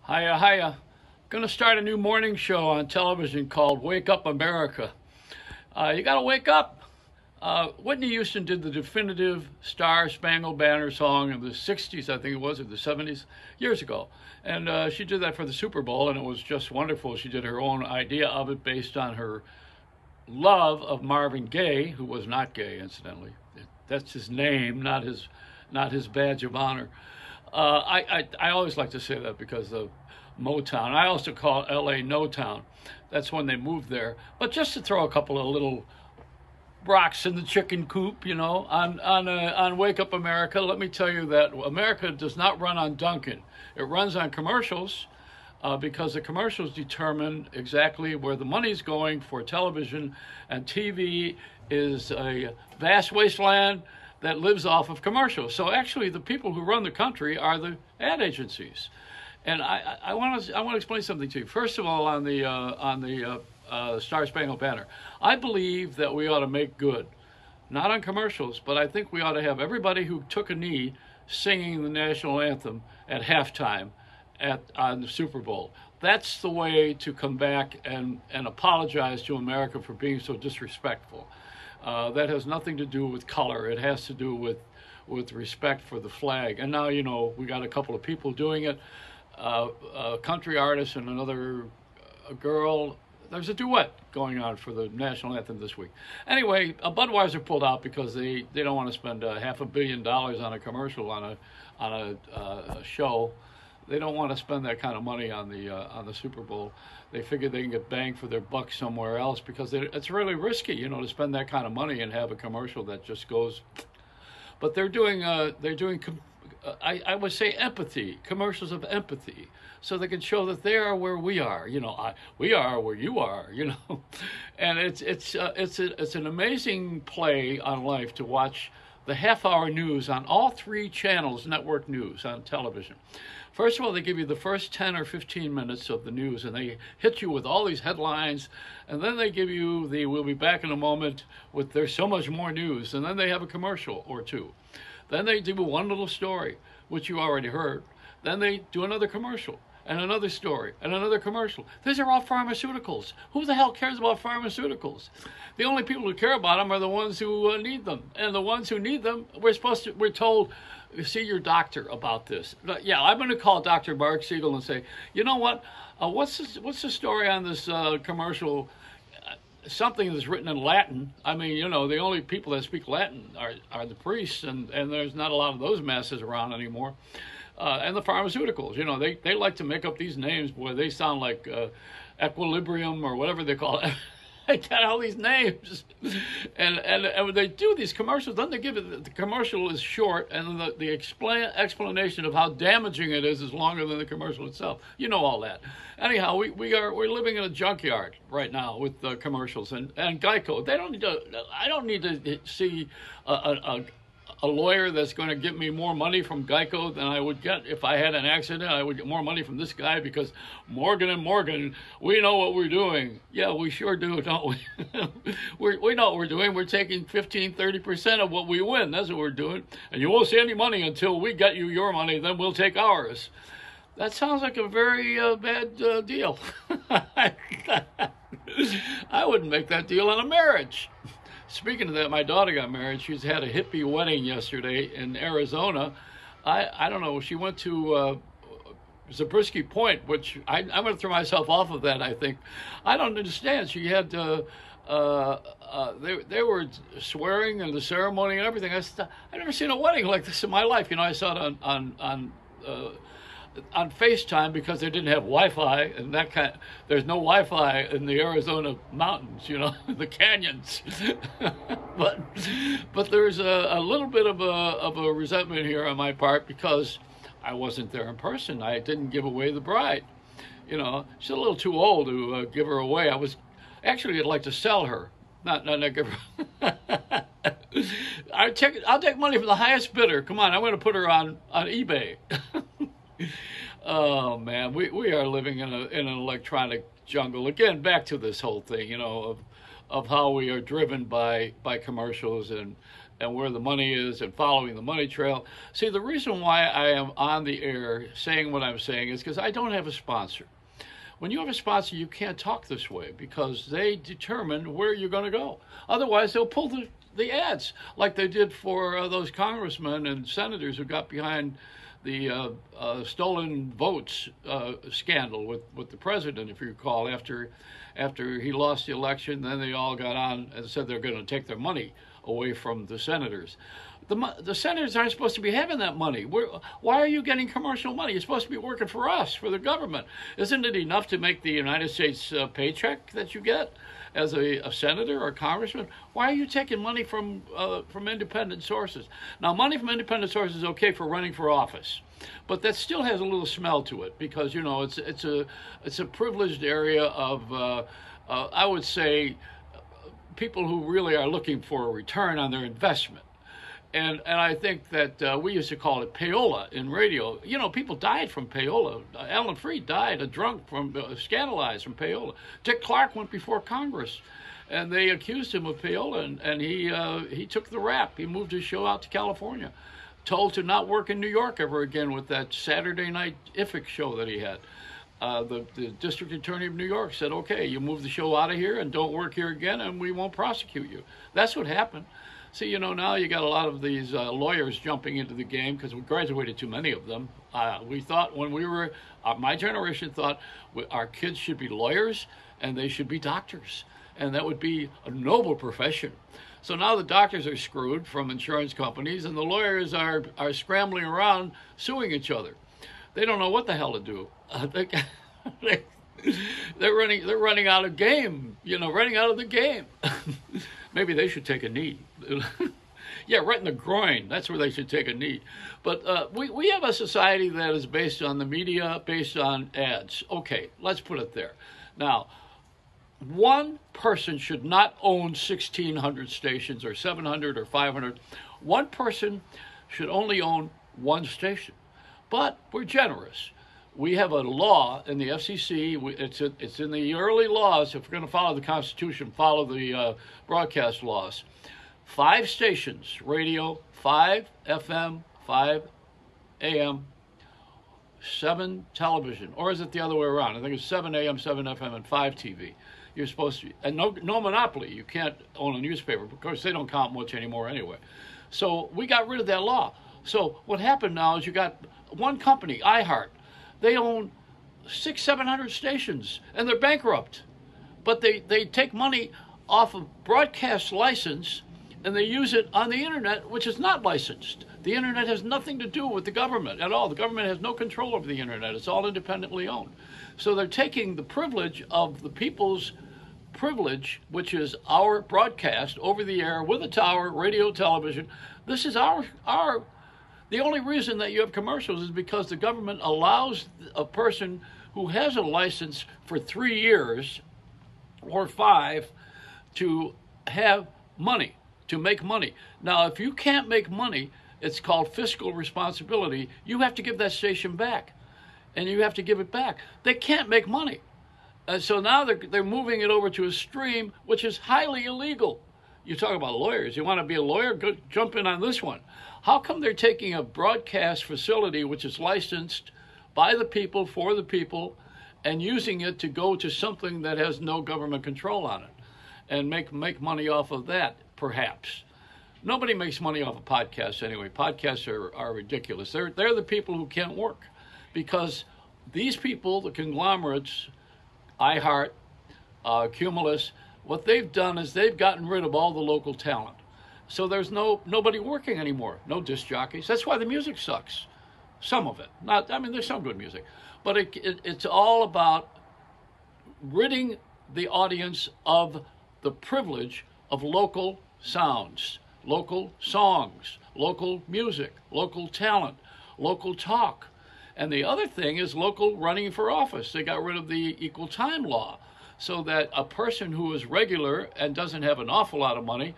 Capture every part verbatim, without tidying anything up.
Hiya, hiya. Going to start a new morning show on television called Wake Up America. Uh, you got to wake up. Uh, Whitney Houston did the definitive Star Spangled Banner song in the sixties, I think it was, or the seventies, years ago. And uh, she did that for the Super Bowl, and it was just wonderful. She did her own idea of it based on her love of Marvin Gaye, who was not gay, incidentally. That's his name, not his, not his badge of honor. Uh, I, I I always like to say that because of Motown. I also call L A No Town. That's when they moved there. But just to throw a couple of little rocks in the chicken coop, you know, on on uh, on Wake Up America, let me tell you that America does not run on Dunkin'. It runs on commercials. Uh, because the commercials determine exactly where the money's going for television, and T V is a vast wasteland that lives off of commercials. So actually, the people who run the country are the ad agencies. And I, I want to I want to explain something to you. First of all, on the uh, on the uh, uh, Star Spangled Banner, I believe that we ought to make good, not on commercials, but I think we ought to have everybody who took a knee singing the national anthem at halftime at on the Super Bowl. That's the way to come back and, and apologize to America for being so disrespectful. Uh, that has nothing to do with color. It has to do with with respect for the flag. And now, you know, we got a couple of people doing it, uh, a country artist and another a girl. There's a duet going on for the national anthem this week. Anyway, uh, Budweiser pulled out because they, they don't want to spend uh, half a billion dollars on a commercial on a on a, uh, a show. They don't want to spend that kind of money on the uh, on the Super Bowl. They figure they can get bang for their buck somewhere else because it's really risky, you know, to spend that kind of money and have a commercial that just goes. But they're doing uh, they're doing uh, I, I would say empathy commercials of empathy, so they can show that they are where we are. You know, I, we are where you are. You know, and it's it's uh, it's a, it's an amazing play on life to watch the half-hour news on all three channels, network news on television. First of all, they give you the first ten or fifteen minutes of the news, and they hit you with all these headlines, and then they give you the "we'll be back in a moment" with "there's so much more news," and then they have a commercial or two. Then they do one little story, which you already heard. Then they do another commercial, and another story, and another commercial. These are all pharmaceuticals. Who the hell cares about pharmaceuticals? The only people who care about them are the ones who uh, need them. And the ones who need them, we're supposed to, we're told, see your doctor about this. But yeah, I'm going to call Doctor Mark Siegel and say, you know what, uh, what's, this, what's the story on this uh, commercial? Uh, something that's written in Latin. I mean, you know, the only people that speak Latin are, are the priests, and, and there's not a lot of those masses around anymore. Uh, and the pharmaceuticals, you know, they, they like to make up these names. Boy, they sound like uh, Equilibrium or whatever they call it. They got all these names. And, and and when they do these commercials, then they give it, the commercial is short, and the, the explain, explanation of how damaging it is is longer than the commercial itself. You know all that. Anyhow, we, we are, we're living in a junkyard right now with uh, commercials. And, and Geico, they don't need to, I don't need to see a, a, a a lawyer that's going to give me more money from Geico than I would get if I had an accident. I would get more money from this guy because Morgan and Morgan, we know what we're doing. Yeah, we sure do, don't we? we're, we know what we're doing. We're taking fifteen, thirty percent of what we win. That's what we're doing. And you won't see any money until we get you your money, then we'll take ours. That sounds like a very uh, bad uh, deal. I wouldn't make that deal on a marriage. Speaking of that, my daughter got married. She's had a hippie wedding yesterday in Arizona. I, I don't know, she went to uh, Zabriskie Point, which I, I'm going to throw myself off of that, I think. I don't understand. She had, uh, uh, uh, they, they were swearing and the ceremony and everything. I said, I've never seen a wedding like this in my life. You know, I saw it on, on, on uh, on FaceTime because they didn't have Wi-Fi, and that kind of, there's no Wi-Fi in the Arizona mountains, you know, the canyons. but but there's a, a little bit of a of a resentment here on my part because I wasn't there in person. I didn't give away the bride. You know, she's a little too old to uh, give her away. I was actually I'd like to sell her, not not, not give her. I take I'll take money from the highest bidder. Come on, I'm going to put her on on eBay. Oh man, we, we are living in a in an electronic jungle. Again, back to this whole thing, you know, of of how we are driven by by commercials and and where the money is and following the money trail. See, the reason why I am on the air saying what I'm saying is because I don't have a sponsor. When you have a sponsor, you can't talk this way because they determine where you're going to go. Otherwise, they'll pull the, the ads like they did for uh, those congressmen and senators who got behind the uh, uh, stolen votes uh, scandal with, with the president, if you recall, after after he lost the election. Then they all got on and said they're going to take their money away from the senators. The, the senators aren't supposed to be having that money. We're, why are you getting commercial money? You're supposed to be working for us, for the government. Isn't it enough to make the United States uh, paycheck that you get as a, a senator or a congressman? Why are you taking money from uh, from independent sources? Now, money from independent sources is okay for running for office, but that still has a little smell to it because, you know, it's it's a it's a privileged area of uh, uh, I would say people who really are looking for a return on their investment. And and I think that uh, we used to call it payola in radio. You know, people died from payola. Uh, Alan Freed died a drunk from, uh, scandalized from payola. Dick Clark went before Congress, and they accused him of payola, and, and he uh, he took the rap. He moved his show out to California, told to not work in New York ever again with that Saturday night I F I C show that he had. Uh, the, the district attorney of New York said, okay, you move the show out of here and don't work here again, and we won't prosecute you. That's what happened. See, you know, now you got a lot of these uh, lawyers jumping into the game because we graduated too many of them. Uh, we thought when we were, uh, my generation thought we, our kids should be lawyers and they should be doctors. And that would be a noble profession. So now the doctors are screwed from insurance companies and the lawyers are, are scrambling around suing each other. They don't know what the hell to do. Uh, they, they, they're running, they're running out of game, you know, running out of the game. Maybe they should take a knee. Yeah, right in the groin. That's where they should take a knee. But uh, we, we have a society that is based on the media, based on ads. Okay, let's put it there. Now, one person should not own sixteen hundred stations or seven hundred or five hundred. One person should only own one station. But we're generous. We have a law in the F C C. We, it's a, it's in the early laws. If we're going to follow the Constitution, follow the uh, broadcast laws. Five stations, radio, five F M, five A M, seven television. Or is it the other way around? I think it's seven A M, seven F M, and five T V. You're supposed to, and no, no monopoly. You can't own a newspaper because they don't count much anymore anyway. So we got rid of that law. So what happened now is you got one company, iHeart. They own six, seven hundred stations, and they're bankrupt. But they, they take money off of broadcast license, and they use it on the internet, which is not licensed. The internet has nothing to do with the government at all. The government has no control over the internet. It's all independently owned. So they're taking the privilege of the people's privilege, which is our broadcast over the air with a tower, radio, television. This is our our. The only reason that you have commercials is because the government allows a person who has a license for three years or five to have money, to make money. Now, if you can't make money, it's called fiscal responsibility. You have to give that station back, and you have to give it back. They can't make money. Uh, so now they're, they're moving it over to a stream, which is highly illegal. You talk about lawyers. You want to be a lawyer? Go jump in on this one. How come they're taking a broadcast facility which is licensed by the people, for the people, and using it to go to something that has no government control on it and make make money off of that, perhaps? Nobody makes money off of podcasts anyway. Podcasts are, are ridiculous. They're, they're the people who can't work because these people, the conglomerates, iHeart, uh, Cumulus, what they've done is they've gotten rid of all the local talent. So there's no nobody working anymore, no disc jockeys. That's why the music sucks. Some of it. Not, I mean, there's some good music. But it, it, it's all about ridding the audience of the privilege of local sounds, local songs, local music, local talent, local talk. And the other thing is local running for office. They got rid of the equal time law so that a person who is regular and doesn't have an awful lot of money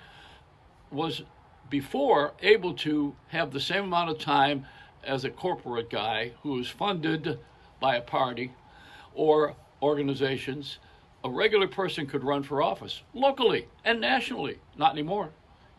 was before able to have the same amount of time as a corporate guy who is funded by a party or organizations. A regular person could run for office locally and nationally. Not anymore.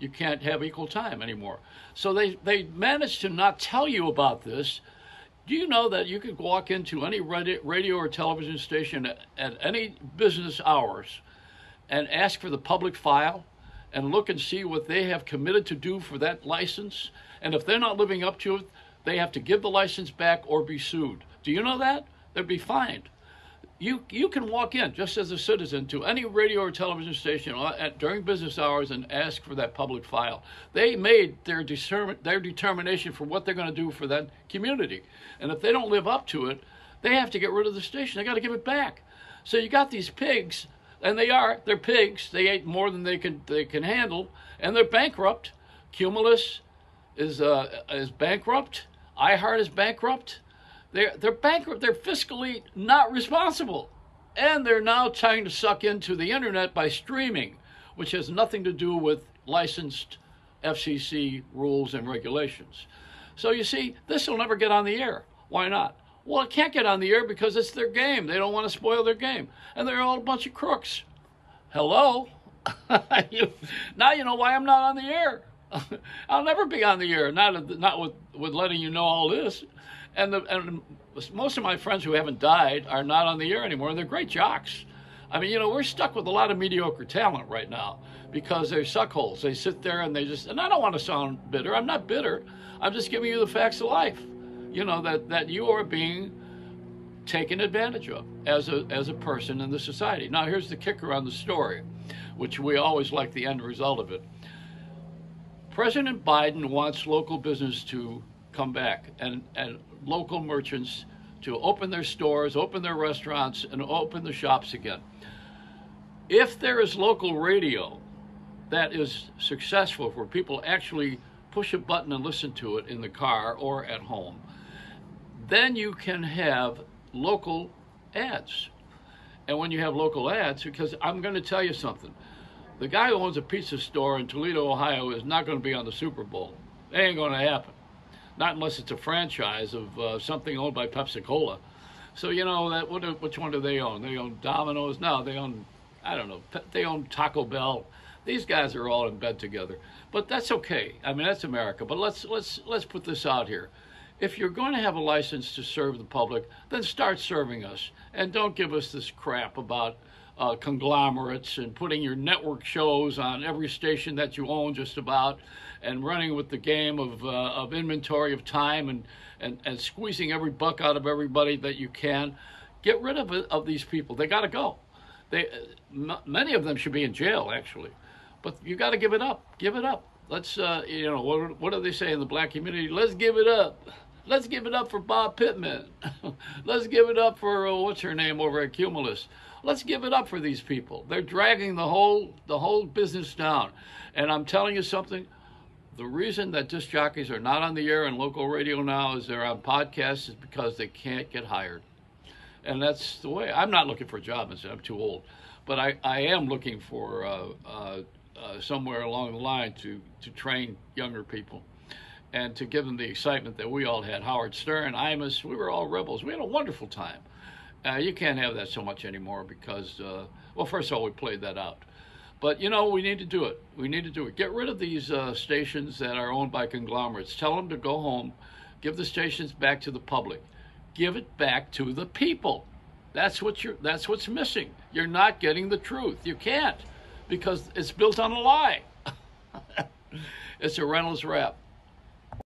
you can't have equal time anymore. So they, they managed to not tell you about this. Do you know that you could walk into any radio or television station at, at any business hours and ask for the public file and look and see what they have committed to do for that license? And if they're not living up to it, they have to give the license back or be sued. Do you know that? They'd be fined. You you can walk in just as a citizen to any radio or television station at, during business hours and ask for that public file. They made their discern, their determination for what they're going to do for that community. And if they don't live up to it, they have to get rid of the station. They got to give it back. So you got these pigs, and they are, they're pigs. They ate more than they can they can handle, and they're bankrupt. Cumulus is uh, is bankrupt. iHeart is bankrupt. They're, they're bankrupt. They're fiscally not responsible. And they're now trying to suck into the internet by streaming, which has nothing to do with licensed F C C rules and regulations. So you see, this will never get on the air. Why not? Well, it can't get on the air because it's their game. They don't want to spoil their game. And they're all a bunch of crooks. Hello? you, now you know why I'm not on the air. I'll never be on the air, not, not with, with letting you know all this. And, the, and most of my friends who haven't died are not on the air anymore, and they're great jocks. I mean, you know, we're stuck with a lot of mediocre talent right now because they're suckholes. They sit there and they just, and I don't want to sound bitter. I'm not bitter. I'm just giving you the facts of life, you know, that, that you are being taken advantage of as a, as a person in the society. Now, here's the kicker on the story, which we always like the end result of it. President Biden wants local business to come back and, and local merchants to open their stores, open their restaurants, and open the shops again. If there is local radio that is successful, where people actually push a button and listen to it in the car or at home, then you can have local ads. And when you have local ads, because I'm going to tell you something, the guy who owns a pizza store in Toledo, Ohio, is not going to be on the Super Bowl. It ain't going to happen. Not unless it's a franchise of uh, something owned by Pepsi-Cola. So, you know, that what, which one do they own? They own Domino's? No, they own, I don't know, they own Taco Bell. These guys are all in bed together. But that's okay. I mean, that's America. But let's, let's, let's put this out here. If you're going to have a license to serve the public, then start serving us. And don't give us this crap about uh, conglomerates and putting your network shows on every station that you own just about, and running with the game of, uh, of inventory of time and, and, and squeezing every buck out of everybody that you can. Get rid of it, of these people. They got to go. They, m- many of them should be in jail, actually. But you got to give it up. Give it up. Let's, uh, you know, what, what do they say in the black community? Let's give it up. Let's give it up for Bob Pittman. Let's give it up for, uh, what's her name over at Cumulus. Let's give it up for these people. They're dragging the whole, the whole business down. And I'm telling you something. The reason that disc jockeys are not on the air and local radio now is they're on podcasts is because they can't get hired. And that's the way. I'm not looking for a job. I'm too old. But I, I am looking for uh, uh, uh, somewhere along the line to, to train younger people and to give them the excitement that we all had. Howard Stern, Imus, we were all rebels. We had a wonderful time. Uh, you can't have that so much anymore because, uh, well, first of all, we played that out. But, you know, we need to do it. We need to do it. Get rid of these uh, stations that are owned by conglomerates. Tell them to go home. Give the stations back to the public. Give it back to the people. That's what you're, that's what's missing. You're not getting the truth. You can't, because it's built on a lie. It's a Reynolds Wrap.